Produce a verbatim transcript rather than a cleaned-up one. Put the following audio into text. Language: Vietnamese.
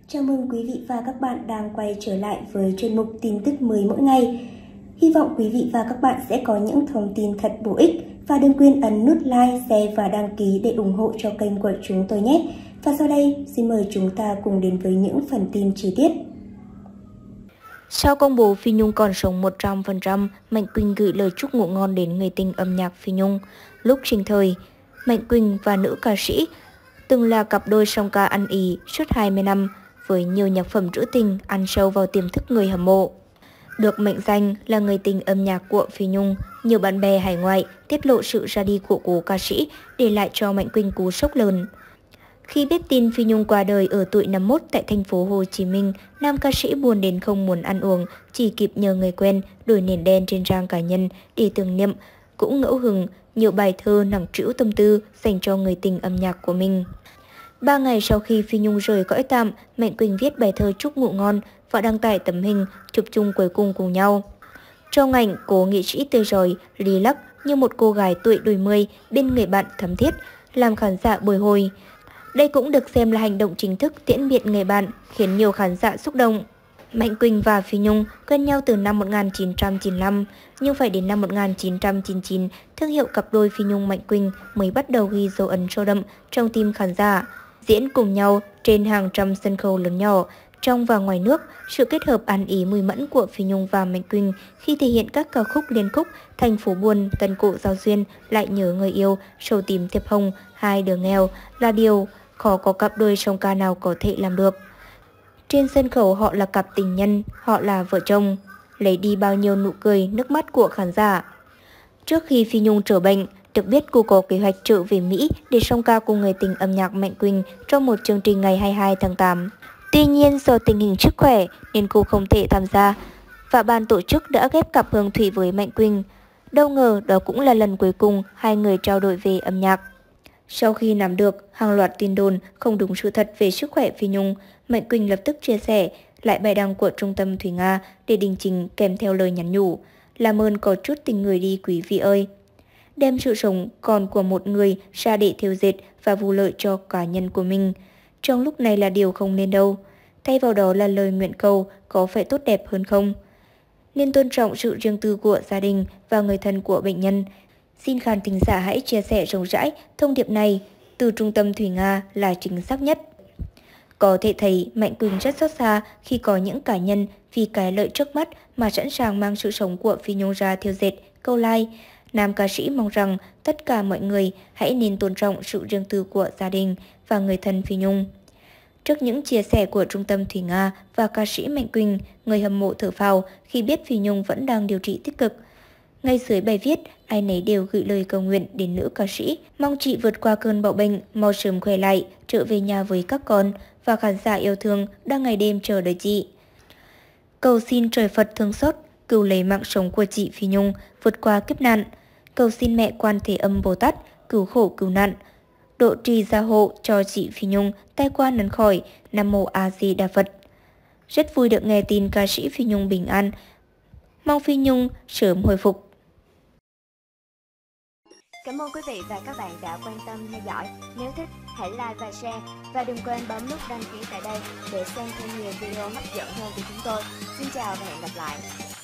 Chào mừng quý vị và các bạn đang quay trở lại với chuyên mục tin tức mới mỗi ngày. Hy vọng quý vị và các bạn sẽ có những thông tin thật bổ ích và đừng quên ấn nút like, share và đăng ký để ủng hộ cho kênh của chúng tôi nhé. Và sau đây, xin mời chúng ta cùng đến với những phần tin chi tiết. Sau công bố Phi Nhung còn sống một trăm phần trăm, Mạnh Quỳnh gửi lời chúc ngủ ngon đến người tình âm nhạc Phi Nhung. Lúc sinh thời, Mạnh Quỳnh và nữ ca sĩ từng là cặp đôi song ca ăn ý suốt hai mươi năm với nhiều nhạc phẩm trữ tình ăn sâu vào tiềm thức người hâm mộ. Được mệnh danh là người tình âm nhạc của Phi Nhung, nhiều bạn bè hải ngoại tiết lộ sự ra đi của cố ca sĩ để lại cho Mạnh Quỳnh cú sốc lớn. Khi biết tin Phi Nhung qua đời ở tuổi năm mươi mốt tại thành phố Hồ Chí Minh, nam ca sĩ buồn đến không muốn ăn uống, chỉ kịp nhờ người quen đổi nền đen trên trang cá nhân để tưởng niệm, cũng ngẫu hứng nhiều bài thơ nặng trĩu tâm tư dành cho người tình âm nhạc của mình. Ba ngày sau khi Phi Nhung rời cõi tạm, Mạnh Quỳnh viết bài thơ chúc ngủ ngon và đăng tải tấm hình chụp chung cuối cùng cùng nhau. Trong ảnh, cố nghệ sĩ tươi rói, lý lắc như một cô gái tuổi đôi mươi bên người bạn thắm thiết, làm khán giả bồi hồi. Đây cũng được xem là hành động chính thức tiễn biệt người bạn, khiến nhiều khán giả xúc động. Mạnh Quỳnh và Phi Nhung quen nhau từ năm một nghìn chín trăm chín mươi lăm, nhưng phải đến năm một nghìn chín trăm chín mươi chín, thương hiệu cặp đôi Phi Nhung Mạnh Quỳnh mới bắt đầu ghi dấu ấn sâu đậm trong tim khán giả. Diễn cùng nhau trên hàng trăm sân khấu lớn nhỏ, trong và ngoài nước, sự kết hợp ăn ý mùi mẫn của Phi Nhung và Mạnh Quỳnh khi thể hiện các ca khúc liên khúc Thành phố buồn, Tân cổ giao duyên, Lại nhớ người yêu, Sầu tím thiệp hồng, Hai đứa nghèo là điều khó có cặp đôi song ca nào có thể làm được. Trên sân khấu họ là cặp tình nhân, họ là vợ chồng, lấy đi bao nhiêu nụ cười, nước mắt của khán giả. Trước khi Phi Nhung trở bệnh, được biết cô có kế hoạch trở về Mỹ để song ca cùng người tình âm nhạc Mạnh Quỳnh trong một chương trình ngày hai mươi hai tháng tám. Tuy nhiên do tình hình sức khỏe nên cô không thể tham gia và ban tổ chức đã ghép cặp Hương Thủy với Mạnh Quỳnh. Đâu ngờ đó cũng là lần cuối cùng hai người trao đổi về âm nhạc. Sau khi nắm được hàng loạt tin đồn không đúng sự thật về sức khỏe Phi Nhung, Mạnh Quỳnh lập tức chia sẻ lại bài đăng của Trung tâm Thúy Nga để đính chính kèm theo lời nhắn nhủ: làm ơn có chút tình người đi quý vị ơi. Đem sự sống còn của một người ra để thêu dệt và vụ lợi cho cá nhân của mình, trong lúc này là điều không nên đâu. Thay vào đó là lời nguyện cầu có phải tốt đẹp hơn không? Nên tôn trọng sự riêng tư của gia đình và người thân của bệnh nhân. Xin khán thính giả hãy chia sẻ rộng rãi thông điệp này từ Trung tâm Thúy Nga là chính xác nhất. Có thể thấy Mạnh Quỳnh rất xót xa khi có những cá nhân vì cái lợi trước mắt mà sẵn sàng mang sự sống của Phi Nhung ra thêu dệt, câu like. Nam ca sĩ mong rằng tất cả mọi người hãy nên tôn trọng sự riêng tư của gia đình và người thân Phi Nhung. Trước những chia sẻ của Trung tâm Thúy Nga và ca sĩ Mạnh Quỳnh, người hâm mộ thở phào khi biết Phi Nhung vẫn đang điều trị tích cực. Ngay dưới bài viết, ai nấy đều gửi lời cầu nguyện đến nữ ca sĩ, mong chị vượt qua cơn bạo bệnh, mau sớm khỏe lại, trở về nhà với các con và khán giả yêu thương đang ngày đêm chờ đợi chị. Cầu xin trời Phật thương xót, cứu lấy mạng sống của chị Phi Nhung vượt qua kiếp nạn. Cầu xin mẹ Quan Thế Âm Bồ Tát cứu khổ cứu nạn, độ trì gia hộ cho chị Phi Nhung tai qua nấn khỏi. Nam mô A Di Đà Phật. Rất vui được nghe tin ca sĩ Phi Nhung bình an, mong Phi Nhung sớm hồi phục. Cảm ơn quý vị và các bạn đã quan tâm theo dõi. Nếu thích, hãy like và share. Và đừng quên bấm nút đăng ký tại đây để xem thêm nhiều video hấp dẫn hơn của chúng tôi. Xin chào và hẹn gặp lại.